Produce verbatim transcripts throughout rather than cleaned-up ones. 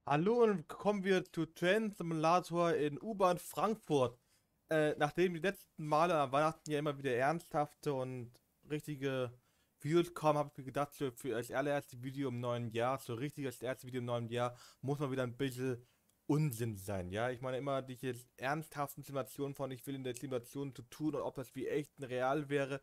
Hallo und kommen wir zu Train Simulator in U-Bahn Frankfurt. Äh, nachdem die letzten Male an Weihnachten ja immer wieder ernsthafte und richtige Videos kommen, habe ich mir gedacht, so für das allererste Video im neuen Jahr, so richtig das erste Video im neuen Jahr, muss mal wieder ein bisschen Unsinn sein, ja? Ich meine immer diese ernsthaften Simulationen von, ich will in der Simulation zu tun und ob das wie echt und real wäre.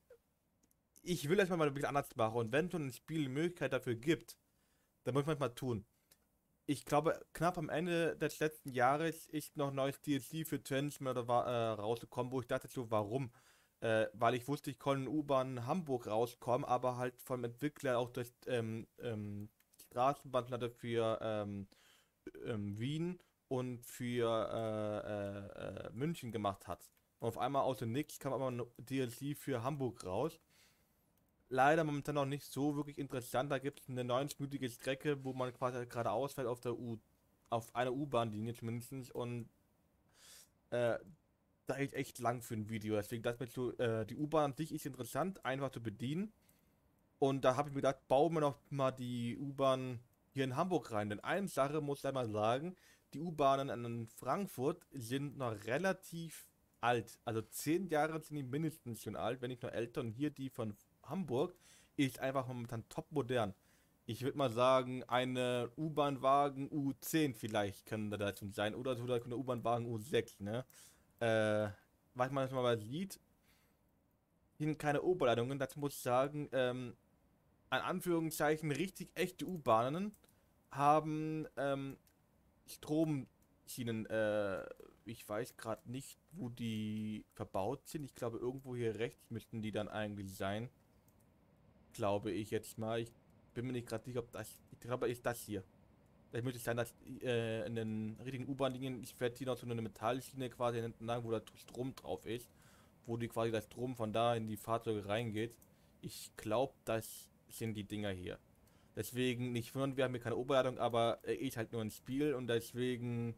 Ich will das mal ein bisschen anders machen und wenn schon ein Spiel die Möglichkeit dafür gibt, dann muss man es mal tun. Ich glaube, knapp am Ende des letzten Jahres ist noch neues D L C für Transmitter äh, rausgekommen, wo ich dachte so, warum? Äh, weil ich wusste, ich konnte in U-Bahn Hamburg rauskommen, aber halt vom Entwickler auch das ähm, ähm, Straßenbahnplatte für ähm, ähm, Wien und für äh, äh, äh, München gemacht hat. Und auf einmal aus dem Nix kam aber ein D L C für Hamburg raus. Leider momentan noch nicht so wirklich interessant. Da gibt es eine neunzig-minütige Strecke, wo man quasi geradeaus fährt auf der U, auf einer U-Bahn-Linie zumindest. Und äh, da ist echt lang für ein Video. Deswegen dachte ich mir so, äh, die U-Bahn an sich ist interessant, einfach zu bedienen. Und da habe ich mir gedacht, bauen wir noch mal die U-Bahn hier in Hamburg rein. Denn eine Sache muss ich mal sagen, die U-Bahnen in Frankfurt sind noch relativ alt. Also zehn Jahre sind die mindestens schon alt, wenn nicht noch älter. Und hier die von Hamburg ist einfach momentan top modern. Ich würde mal sagen, eine U-Bahn-Wagen U zehn vielleicht können da dazu sein. Oder sogar eine U-Bahn-Wagen U sechs, ne? Äh, was man mal sieht, sind keine Oberleitungen. Dazu muss ich sagen, ähm, an Anführungszeichen richtig echte U-Bahnen haben ähm, Stromschienen. Äh, ich weiß gerade nicht, wo die verbaut sind. Ich glaube, irgendwo hier rechts müssten die dann eigentlich sein. Glaube ich jetzt mal. Ich bin mir nicht gerade sicher, ob das. Ich glaube, ist das hier. Vielleicht möchte es sein, dass äh, in den richtigen U-Bahn-Linien, ich fährt hier noch so eine Metallschiene quasi entlang, wo da Strom drauf ist, wo die quasi der Strom von da in die Fahrzeuge reingeht. Ich glaube, das sind die Dinger hier. Deswegen nicht wundern, wir haben hier keine Oberleitung, aber äh, ist halt nur ein Spiel und deswegen,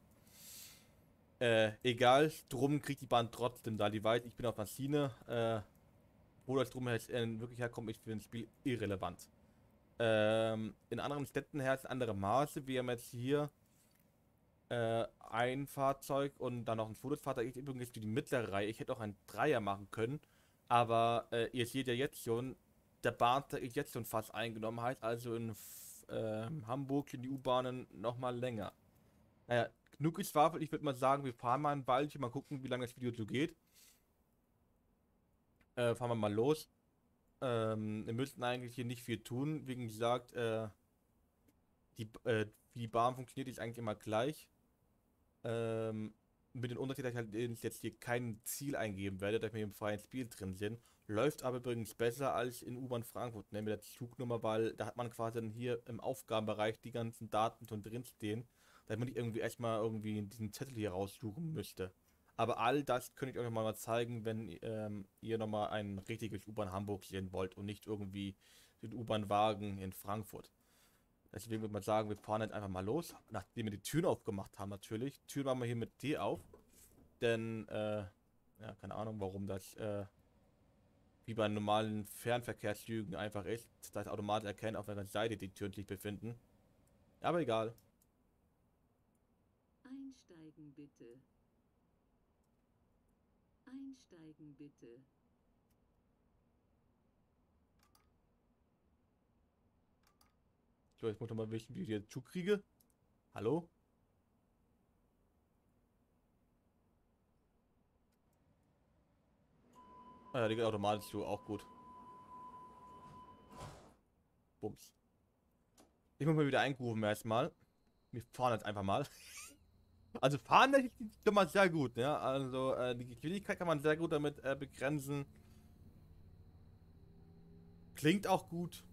äh, egal, Strom kriegt die Bahn trotzdem da. Die weiß, ich bin auf Maschine, äh, wo das Strom jetzt äh, wirklich herkommt, ist für ein Spiel irrelevant. Ähm, in anderen Städten herrschen andere Maße. Wir haben jetzt hier äh, ein Fahrzeug und dann noch ein Fotofahrzeug. Ich übrigens für die mittlere Reihe. Ich hätte auch einen Dreier machen können. Aber äh, ihr seht ja jetzt schon, der Bahnsteig ist jetzt schon fast eingenommen. Heißt also in F- ähm, Hamburg sind die U-Bahnen nochmal länger. Naja, genug geschwafelt. Ich würde mal sagen, wir fahren mal ein Weilchen. Mal gucken, wie lange das Video so geht. Äh, fahren wir mal los. Ähm, wir müssten eigentlich hier nicht viel tun. Wie gesagt, äh, die, äh, wie die Bahn funktioniert, ist eigentlich immer gleich. Ähm, mit dem Unterschied, dass ich halt jetzt hier kein Ziel eingeben werde, da wir im freien Spiel drin sind. Läuft aber übrigens besser als in U-Bahn Frankfurt, ne, mit der Zugnummer, weil da hat man quasi dann hier im Aufgabenbereich die ganzen Daten schon drin stehen, damit ich irgendwie erstmal irgendwie diesen Zettel hier raussuchen müsste. Aber all das könnte ich euch nochmal mal zeigen, wenn ähm, ihr nochmal ein richtiges U-Bahn Hamburg sehen wollt und nicht irgendwie den U-Bahn-Wagen in Frankfurt. Deswegen würde man sagen, wir fahren jetzt einfach mal los. Nachdem wir die Türen aufgemacht haben, natürlich. Türen machen wir hier mit D auf. Denn, äh, ja, keine Ahnung, warum das, äh, wie bei normalen Fernverkehrszügen einfach ist. Das automatisch erkennt, auf welcher Seite die Türen sich befinden. Aber egal. Einsteigen bitte. Einsteigen bitte. So, jetzt muss ich mal wissen, wie ich den Zug kriege. Hallo? Ah ja, die geht automatisch zu, auch gut. Bums. Ich muss mal wieder eingrooven erstmal. Wir fahren jetzt einfach mal. Also fahren, das ist schon mal sehr gut, ja. Also äh, die Geschwindigkeit kann man sehr gut damit äh, begrenzen. Klingt auch gut.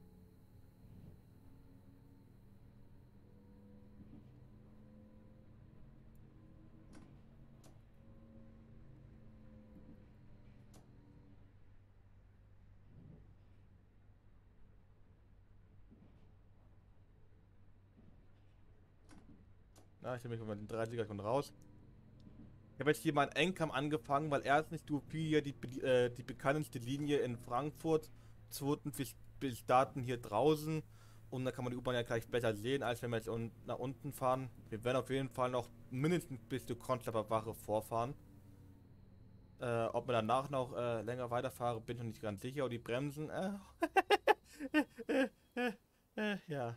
Na, ich nehme mich mal den dreißiger schon raus. Ich habe jetzt hier mal in Enkam angefangen, weil erstens du hier die, be- äh, die bekannteste Linie in Frankfurt, zweitens bis, bis Daten hier draußen Und dann kann man die U-Bahn ja gleich besser sehen, als wenn wir jetzt un nach unten fahren. Wir werden auf jeden Fall noch mindestens bis zur Konstanzer Wache vorfahren. Äh, ob wir danach noch äh, länger weiterfahren, bin ich noch nicht ganz sicher. Und die Bremsen, äh, äh, äh, äh, ja.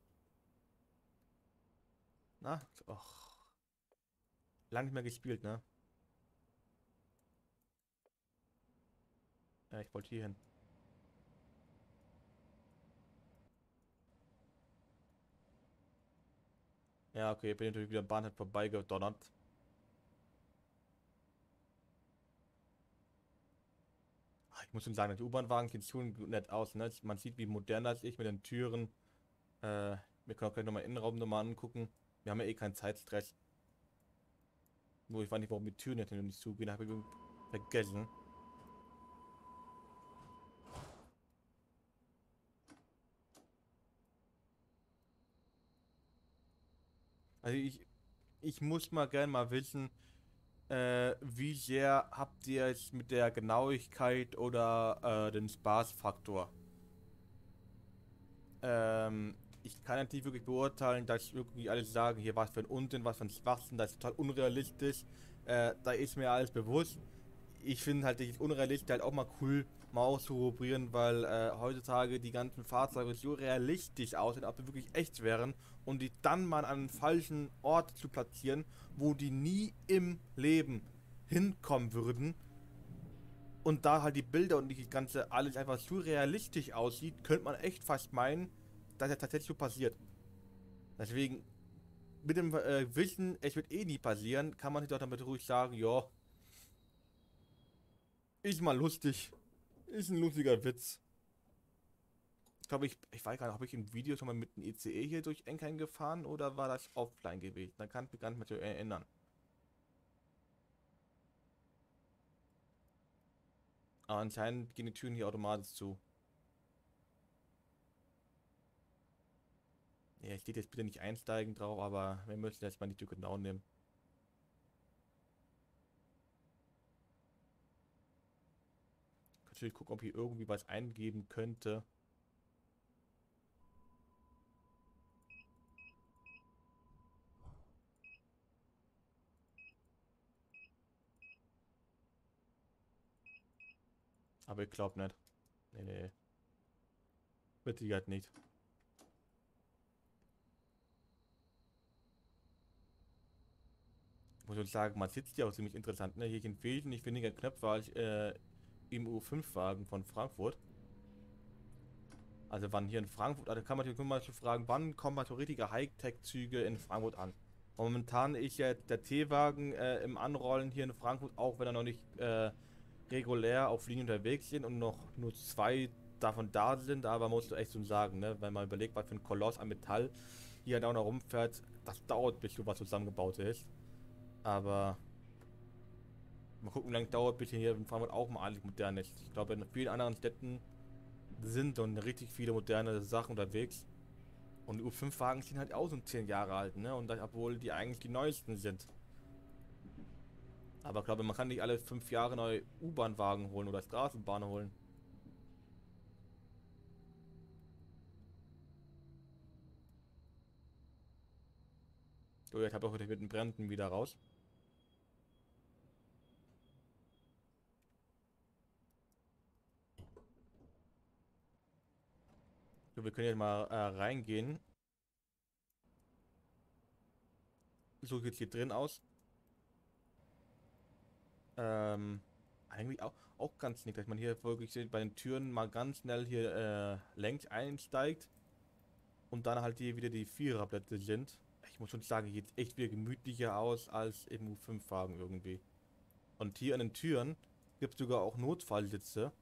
Na, och. Lang nicht mehr gespielt, ne? Ja, ich wollte hier hin. Ja, okay, bin natürlich wieder am Bahnhof vorbeigedonnert. Ah, ich muss schon sagen, die U-Bahn-Wagen sehen schon nett aus, ne? Man sieht, wie modern das ist mit den Türen. Äh, wir können auch gleich nochmal Innenraum nochmal angucken. Wir haben ja eh keinen Zeitstress. Nur ich weiß nicht, warum die Türen jetzt nicht zugehen, habe ich vergessen. Also ich, ich muss mal gerne mal wissen, äh, wie sehr habt ihr es mit der Genauigkeit oder äh, den Spaßfaktor? Ähm, ich kann natürlich wirklich beurteilen, dass irgendwie alle sagen, hier was für ein Unsinn, was für ein Schwachsinn, das ist total unrealistisch. Äh, da ist mir alles bewusst. Ich finde halt das unrealistisch halt auch mal cool, mal auszuprobieren, weil äh, heutzutage die ganzen Fahrzeuge so realistisch aussehen, ob sie wirklich echt wären und die dann mal an einen falschen Ort zu platzieren, wo die nie im Leben hinkommen würden und da halt die Bilder und die ganze alles einfach so realistisch aussieht, könnte man echt fast meinen, dass das tatsächlich so passiert. Deswegen, mit dem äh, Wissen, es wird eh nie passieren, kann man sich doch damit ruhig sagen, ja, ist mal lustig. Ist ein lustiger Witz. Ich glaube, ich, ich weiß gar nicht, habe ich im Video schon mal mit dem I C E hier durch Enkheim gefahren oder war das offline gewesen? Da kann ich mich gar nicht mehr zu erinnern. Aber anscheinend gehen die Türen hier automatisch zu. Ja, steht jetzt bitte nicht einsteigen drauf, aber wir müssen jetzt mal die Tür genau nehmen. Natürlich gucken, ob hier irgendwie was eingeben könnte. Aber ich glaube nicht. Nee, nee. Mit Sicherheit nicht. Ich muss uns sagen, man sitzt ja auch ziemlich interessant. Ne? Hier sind wesentlich weniger Knöpfe als äh, im U fünf Wagen von Frankfurt. Also wann hier in Frankfurt, also kann man sich mal so fragen, wann kommen mal so richtige Hightech-Züge in Frankfurt an? Momentan ist ja der T-Wagen äh, im Anrollen hier in Frankfurt, auch wenn er noch nicht äh, regulär auf Linien unterwegs sind und noch nur zwei davon da sind, aber musst du echt so sagen, ne? Wenn man überlegt, was für ein Koloss an Metall hier da noch rumfährt, das dauert, bis sowas zusammengebaut ist. Aber mal gucken, wie lange es dauert, bis hier in Frankfurt auch mal alles modern ist. Ich glaube, in vielen anderen Städten sind und richtig viele moderne Sachen unterwegs. Und die U fünf Wagen sind halt auch so zehn Jahre alt, ne? Und das, obwohl die eigentlich die neuesten sind. Aber ich glaube, man kann nicht alle fünf Jahre neue U-Bahn-Wagen holen oder Straßenbahnen holen. So, jetzt habe ich heute mit den Bränden wieder raus. So, wir können jetzt mal äh, reingehen. So sieht es hier drin aus. Ähm, eigentlich auch, auch ganz nett, dass man hier wirklich bei den Türen mal ganz schnell hier äh, längs einsteigt und dann halt hier wieder die Viererplätze sind. Ich muss schon sagen, hier sieht echt wieder gemütlicher aus als im U fünf Wagen irgendwie. Und hier an den Türen gibt es sogar auch Notfallsitze.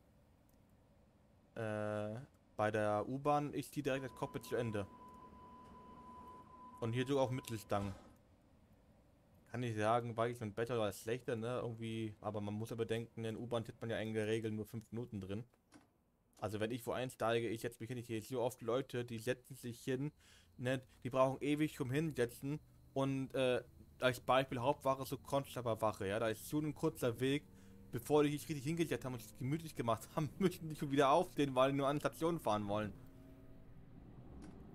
Äh, bei der U-Bahn ist die direkt das Cockpit zu Ende. Und hier sogar auch Mittelstangen. Kann ich sagen, war ich nun besser oder schlechter, ne? Irgendwie, aber man muss ja bedenken, in U-Bahn sitzt man ja in der Regel nur fünf Minuten drin. Also wenn ich wo einsteige, ich setze mich hin, ich sehe so oft Leute, die setzen sich hin, ne? Die brauchen ewig zum Hinsetzen und äh, als Beispiel Hauptwache so Konstanzer Wache, ja, da ist so ein kurzer Weg, bevor die sich richtig hingesetzt haben und sich gemütlich gemacht haben, müssen die schon wieder aufstehen, weil die nur an Stationen fahren wollen.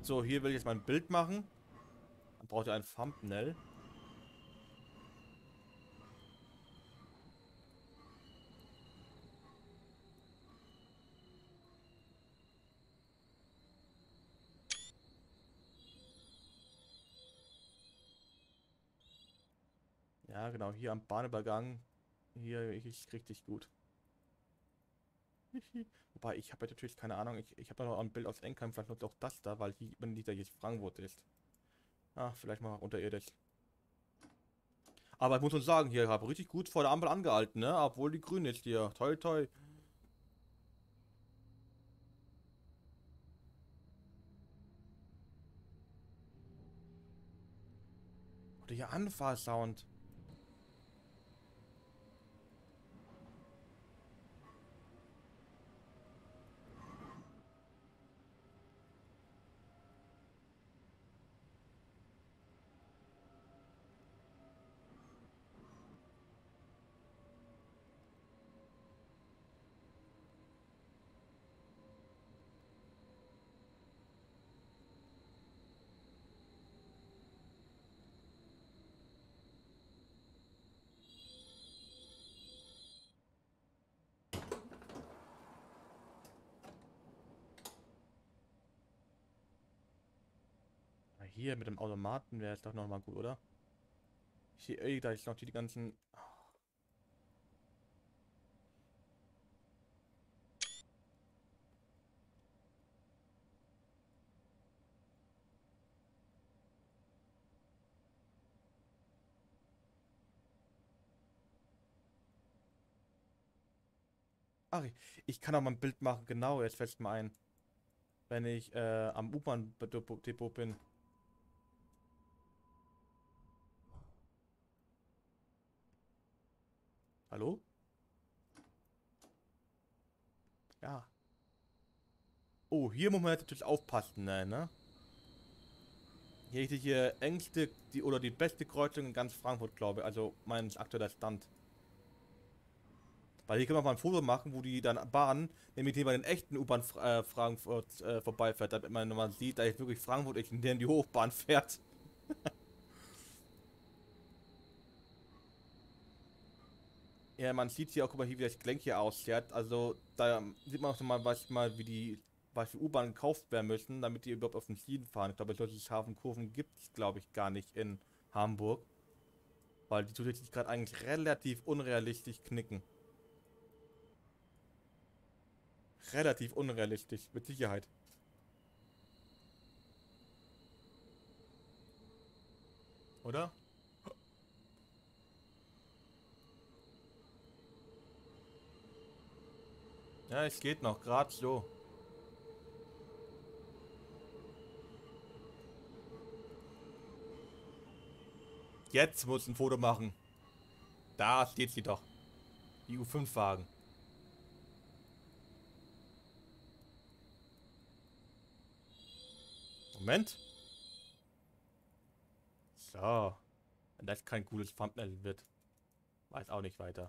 So, hier will ich jetzt mal ein Bild machen. Dann braucht ihr ein Thumbnail. Ja, genau, hier am Bahnübergang. Hier ist richtig gut. Wobei, ich habe ja natürlich keine Ahnung. Ich, ich habe noch ein Bild aus Enkheim, vielleicht nutzt auch das da, weil hier man nicht, dass jetzt Frankfurt ist. Ah, vielleicht mal unterirdisch. Aber ich muss schon sagen, hier habe richtig gut vor der Ampel angehalten, ne? Obwohl die grün ist hier. Toi, toi. Oder hier Anfahrsound. Na, hier mit dem Automaten wäre es doch nochmal gut, oder? Hier, ey, da ist noch die, die ganzen. Ach, ich, ich kann auch mal ein Bild machen, genau, jetzt fällt mir ein. Wenn ich äh, am U-Bahn-Depot bin. Hallo? Ja. Oh, hier muss man jetzt natürlich aufpassen, ne? ne? Hier ist die hier engste die, oder die beste Kreuzung in ganz Frankfurt, glaube ich. Also mein aktueller Stand. Weil hier kann man mal ein Foto machen, wo die dann Bahn, nämlich die bei den echten U-Bahn äh, Frankfurt äh, vorbeifährt, damit man mal sieht, da jetzt wirklich Frankfurt ist, in der die Hochbahn fährt. Ja, man sieht hier auch, guck mal, hier, wie das Gelenk hier aussieht. Also, da sieht man auch schon mal, was mal, wie die, was für U-Bahn gekauft werden müssen, damit die überhaupt auf den Schienen fahren. Ich glaube, solche scharfen Kurven gibt es, glaube ich, gar nicht in Hamburg. Weil die zusätzlich gerade eigentlich relativ unrealistisch knicken. Relativ unrealistisch, mit Sicherheit. Oder? Ja, es geht noch, gerade so. Jetzt muss ein Foto machen. Da steht sie doch. Die U fünf Wagen. Moment. So. Wenn das kein cooles Thumbnail wird, weiß auch nicht weiter.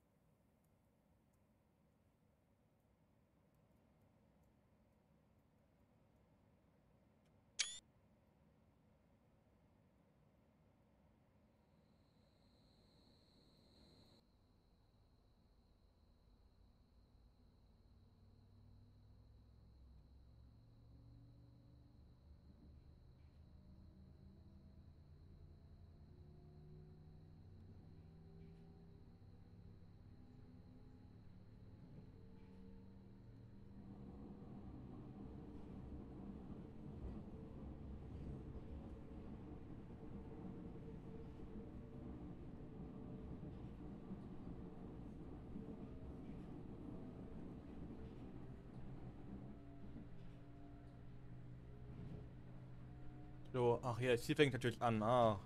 So, ach ja, hier fängt natürlich an. Ah.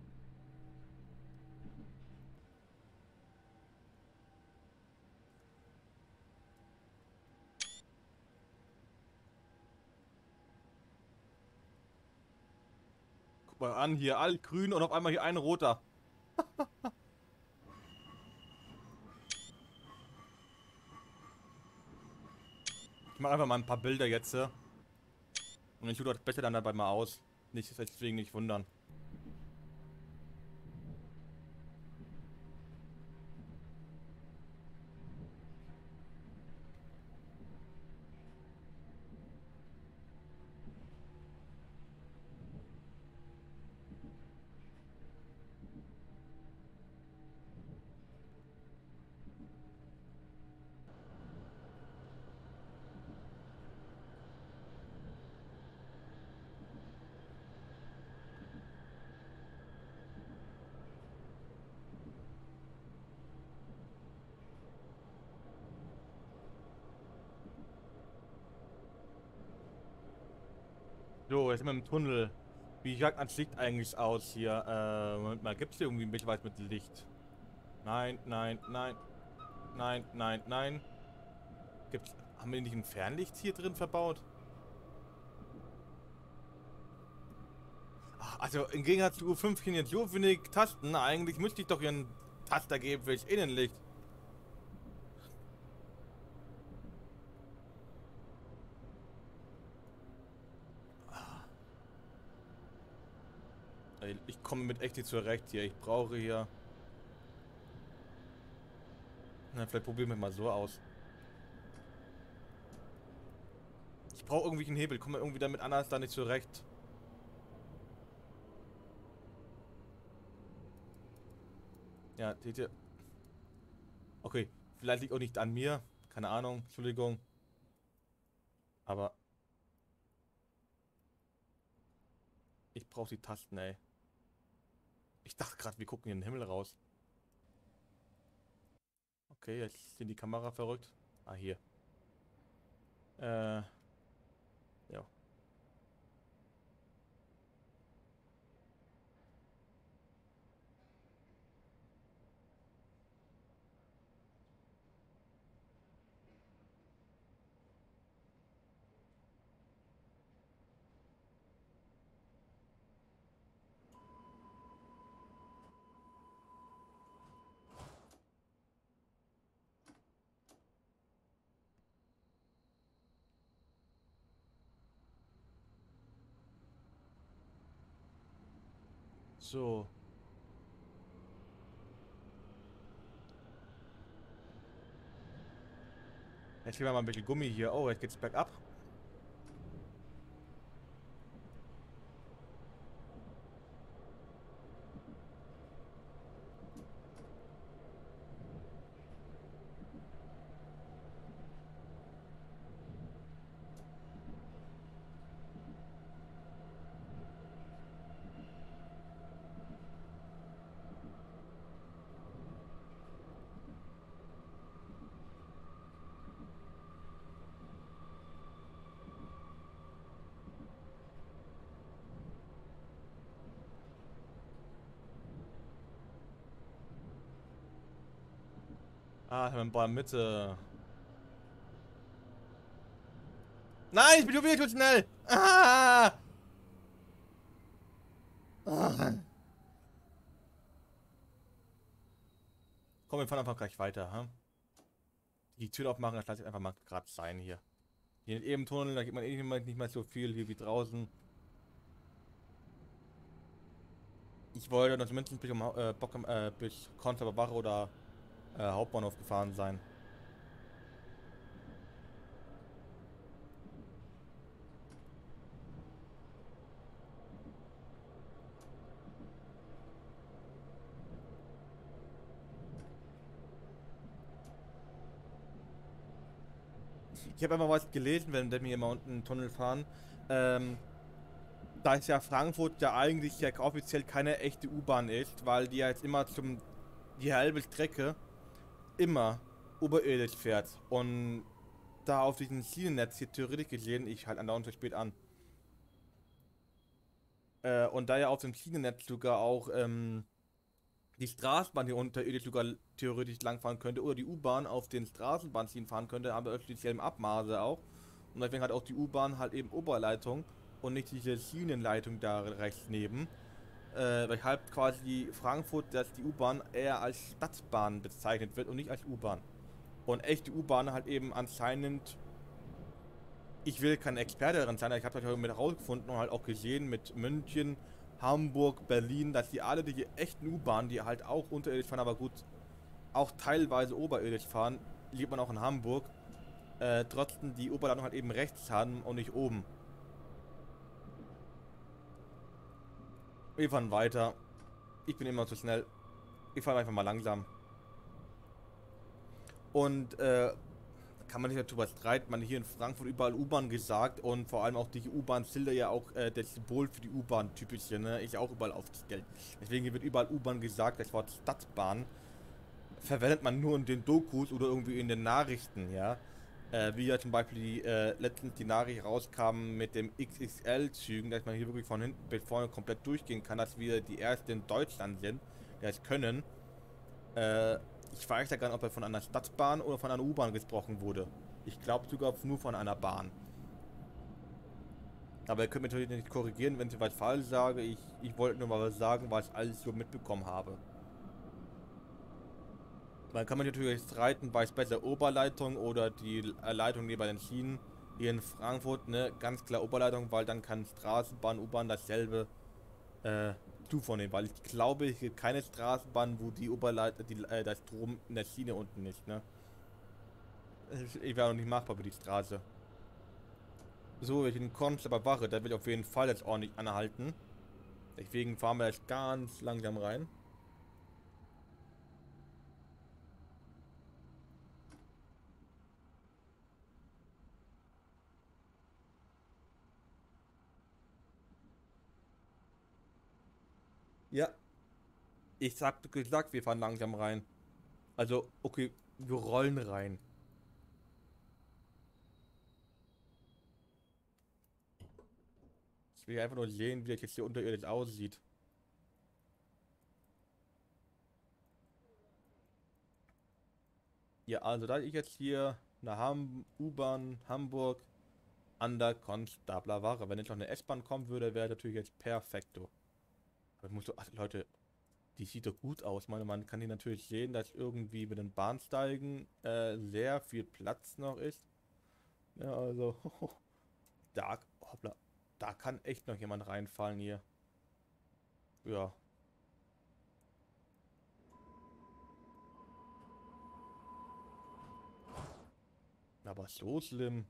Guck mal an, hier all grün und auf einmal hier ein roter. Ich mache einfach mal ein paar Bilder jetzt. äh. Und ich tue das besser dann dabei mal aus. Nicht deswegen nicht wundern. So, jetzt sind wir im Tunnel. Wie sieht das Licht eigentlich aus hier? Äh, Moment mal, gibt es hier irgendwie ein bisschen was mit Licht? Nein, nein, nein. Nein, nein, nein. Gibt's, haben wir nicht ein Fernlicht hier drin verbaut? Ach, also im Gegensatz zu U fünf jetzt so wenig Tasten. Eigentlich müsste ich doch hier einen Taster geben für das Innenlicht. Ich komme mit echt nicht zurecht hier. Ich brauche hier... Na, vielleicht probieren wir mal so aus. Ich brauche irgendwie einen Hebel. Ich komme irgendwie damit anders da nicht zurecht. Ja, seht ihr? Okay, vielleicht liegt auch nicht an mir. Keine Ahnung, Entschuldigung. Aber... Ich brauche die Tasten, ey. Ich dachte gerade, wir gucken hier in den Himmel raus. Okay, jetzt sind die Kamera verrückt. Ah, hier. Äh. Ja. So. Jetzt nehmen wir mal ein bisschen Gummi hier. Oh, jetzt geht's bergab. Ah, ich bin in Mitte. Nein, ich bin wieder zu schnell. Ah! Ah. Komm, wir fahren einfach gleich weiter, ha? Die Tür aufmachen, das lasse ich einfach mal gerade sein hier. Hier in eben Tunnel, da geht man eh nicht mehr so viel hier wie draußen. Ich wollte noch zumindest bis, um, äh, Bock, äh, bis Konstanzer Wache oder äh, Hauptbahnhof gefahren sein. Ich habe einfach was gelesen, wenn wir hier mal unten einen Tunnel fahren. Ähm, da ist ja Frankfurt ja eigentlich ja offiziell keine echte U-Bahn ist, weil die ja jetzt immer zum die halbe Strecke immer oberirdisch fährt. Und da auf diesem Schienennetz hier theoretisch gesehen, ich halt andauernd zu spät an. Äh, und da ja auf dem Schienennetz sogar auch ähm, die Straßenbahn hier unterirdisch sogar theoretisch langfahren könnte oder die U-Bahn auf den Straßenbahnschienen fahren könnte, haben wir dieselben Abmaße auch. Und deswegen hat auch die U-Bahn halt eben Oberleitung und nicht diese Schienenleitung da rechts neben. Äh, weshalb quasi Frankfurt, dass die U-Bahn eher als Stadtbahn bezeichnet wird und nicht als U-Bahn. Und echte U-Bahn halt eben anscheinend ich will kein Experte darin sein, aber ich habe das heute mit herausgefunden und halt auch gesehen mit München, Hamburg, Berlin, dass die alle die echten U-Bahnen, die halt auch unterirdisch fahren, aber gut, auch teilweise oberirdisch fahren, liebt man auch in Hamburg, äh, trotzdem die Oberleitung halt eben rechts haben und nicht oben. Wir fahren weiter. Ich bin immer zu schnell. Ich fahre einfach mal langsam. Und äh, kann man nicht darüber streiten. Man hat hier in Frankfurt überall U-Bahn gesagt und vor allem auch die U-Bahn-Schilder ja auch äh, das Symbol für die U-Bahn typische, ne? Ist ja auch überall aufgestellt. Deswegen wird überall U-Bahn gesagt. Das Wort Stadtbahn verwendet man nur in den Dokus oder irgendwie in den Nachrichten, ja. Äh, wie ja zum Beispiel die, äh, letztens die Nachricht rauskam mit dem X X L-Zügen, dass man hier wirklich von hinten bis vorne komplett durchgehen kann, dass wir die ersten in Deutschland sind, die es können. Äh, ich weiß ja gar nicht, ob er von einer Stadtbahn oder von einer U-Bahn gesprochen wurde. Ich glaube sogar nur von einer Bahn. Aber ihr könnt mich natürlich nicht korrigieren, wenn ich was falsch sage. Ich, ich wollte nur mal was sagen, was ich alles so mitbekommen habe. Man kann man natürlich streiten, war es besser Oberleitung oder die Leitung neben den Schienen. Hier in Frankfurt, ne, ganz klar Oberleitung, weil dann kann Straßenbahn, U-Bahn dasselbe äh, zuvornehmen. Weil ich glaube, es gibt keine Straßenbahn, wo die Oberleitung, die, äh, das Strom in der Schiene unten ist, ne. Ich wäre noch nicht machbar für die Straße. So, ich bin Konstanz Wache, da will ich auf jeden Fall jetzt ordentlich anhalten. Deswegen fahren wir jetzt ganz langsam rein. Ja, ich sagte gesagt, wir fahren langsam rein. Also, okay, wir rollen rein. Ich will einfach nur sehen, wie das jetzt hier unterirdisch aussieht. Ja, also da ich jetzt hier nach Ham U-Bahn Hamburg an der Konstabler Wache. Wenn jetzt noch eine S-Bahn kommen würde, wäre natürlich jetzt perfekto. Aber ich muss so, ach, Leute, die sieht doch gut aus. Meine, man kann hier natürlich sehen, dass irgendwie mit den Bahnsteigen äh, sehr viel Platz noch ist. Ja, also, da, hoppla, da kann echt noch jemand reinfallen hier. Ja, aber so schlimm.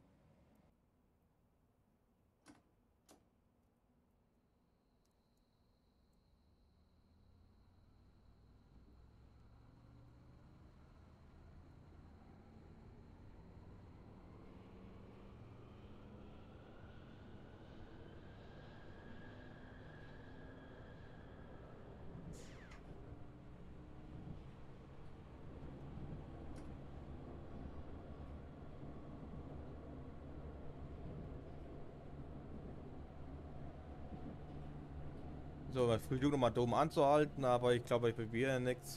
So, wir versuchen nochmal da oben anzuhalten, aber ich glaube, ich probiere nichts.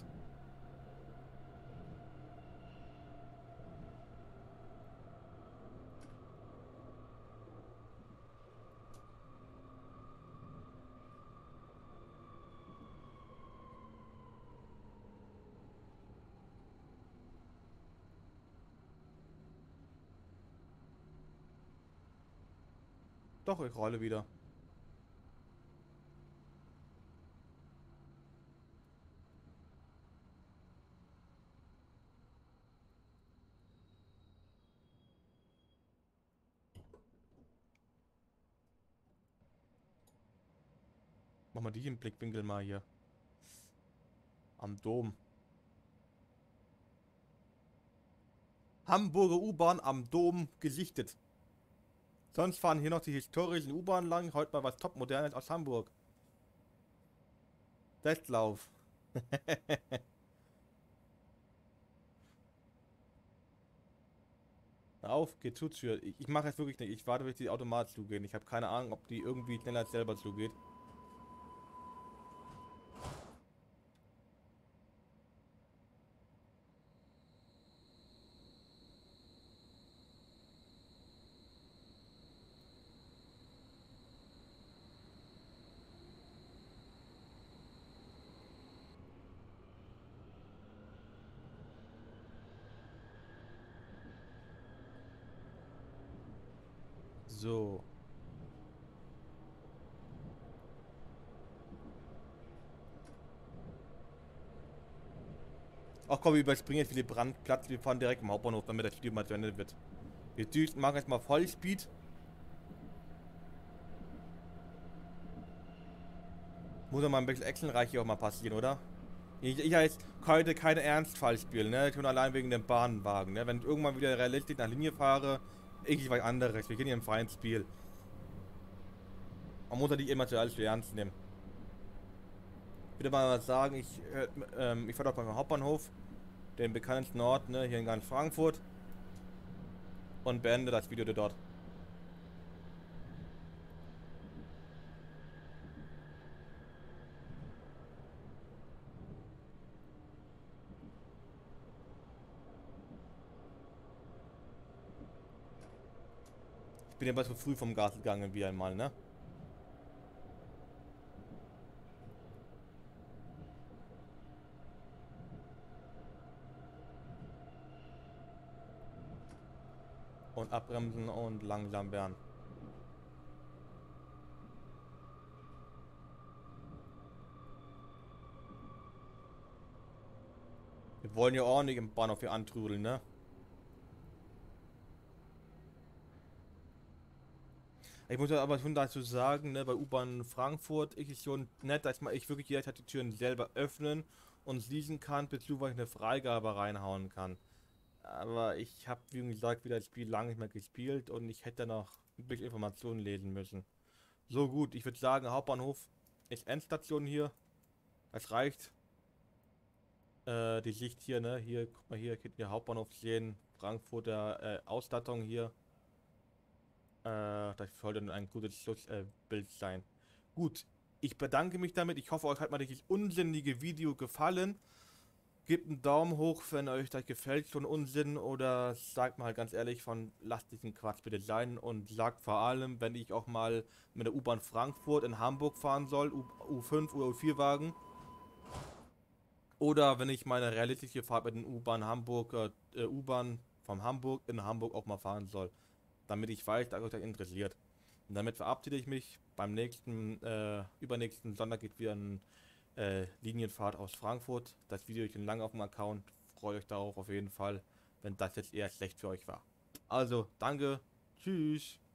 Doch, ich rolle wieder. Mach mal die im Blickwinkel mal hier. Am Dom. Hamburger U-Bahn am Dom gesichtet. Sonst fahren hier noch die historischen U-Bahnen lang. Heute mal was Topmodernes aus Hamburg. Testlauf. Auf, geht zu, Tür. Ich, ich mache es wirklich nicht. Ich warte, bis die automatisch zugehen. Ich habe keine Ahnung, ob die irgendwie schneller als selber zugeht. So. Ach komm, wir überspringen jetzt Willy Brandt-Platz. Wir fahren direkt im Hauptbahnhof, damit das Video mal zu Ende wird. Wir düsen, machen jetzt mal Vollspeed. Muss doch mal ein bisschen actionreich hier auch mal passieren, oder? Ich, ich heißt heute keine Ernstfall spielen, ne? Schon allein wegen dem Bahnwagen, ne? Wenn ich irgendwann wieder realistisch nach Linie fahre, ich was anderes. Wir gehen hier im freien Spiel. Man muss ja nicht immer zu alles für ernst nehmen. Ich würde mal sagen, ich, äh, ähm, ich fahre doch beim Hauptbahnhof, den bekanntesten Ort, ne? Hier in ganz Frankfurt. Und beende das Video dort. Ich bin ja etwas zu früh vom Gas gegangen, wie einmal, ne? Und abbremsen und langsam werden. Wir wollen ja auch nicht im Bahnhof hier antrudeln, ne? Ich muss ja aber schon dazu sagen, ne, bei U-Bahn Frankfurt ist es schon nett, dass man ich wirklich jederzeit die Türen selber öffnen und schließen kann, beziehungsweise eine Freigabe reinhauen kann. Aber ich habe, wie gesagt, wieder das Spiel lange nicht mehr gespielt und ich hätte noch ein bisschen Informationen lesen müssen. So gut, ich würde sagen, Hauptbahnhof ist Endstation hier. Das reicht. Äh, die Sicht hier, ne? Hier, guck mal hier, könnt ihr Hauptbahnhof sehen. Frankfurter äh, Ausstattung hier. Äh, das sollte dann ein gutes Schlussbild äh, Bild sein. Gut, ich bedanke mich damit. Ich hoffe, euch hat mal dieses unsinnige Video gefallen. Gebt einen Daumen hoch, wenn euch das gefällt, schon Unsinn. Oder sagt mal ganz ehrlich von, lasst diesen Quatsch bitte sein. Und sagt vor allem, wenn ich auch mal mit der U-Bahn Frankfurt in Hamburg fahren soll, U fünf oder U vier Wagen. Oder wenn ich meine realistische Fahrt mit den U-Bahn Hamburg, äh, U-Bahn von Hamburg in Hamburg auch mal fahren soll. Damit ich weiß, dass euch das interessiert. Und damit verabschiede ich mich. Beim nächsten, äh, übernächsten Sonntag geht wieder eine äh, Linienfahrt aus Frankfurt. Das Video ist schon lange auf dem Account. Freut euch darauf auf jeden Fall, wenn das jetzt eher schlecht für euch war. Also, danke. Tschüss.